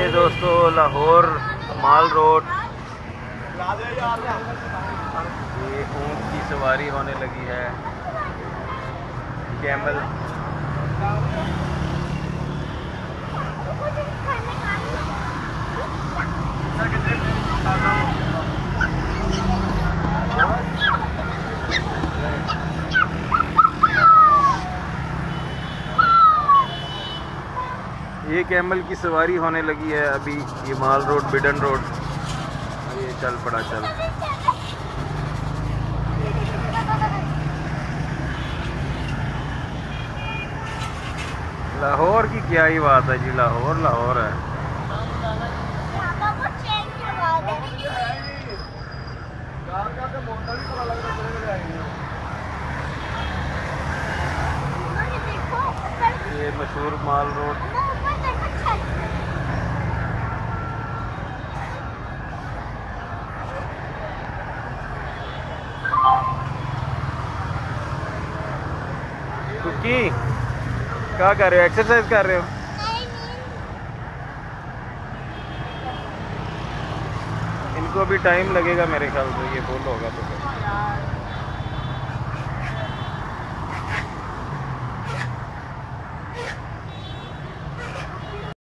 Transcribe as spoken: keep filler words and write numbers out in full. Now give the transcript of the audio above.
दोस्तों लाहौर माल रोड। ये ऊँट की सवारी होने लगी है, कैमल। ये कैमल की सवारी होने लगी है अभी। ये माल रोड बिडन रोड, ये चल पड़ा चल। लाहौर की क्या ही बात है जी, लाहौर लाहौर है। ये मशहूर माल रोड। कुकी क्या कर रहे हो? एक्सरसाइज कर रहे हो? इनको भी टाइम लगेगा मेरे ख्याल से, ये फुल होगा तो।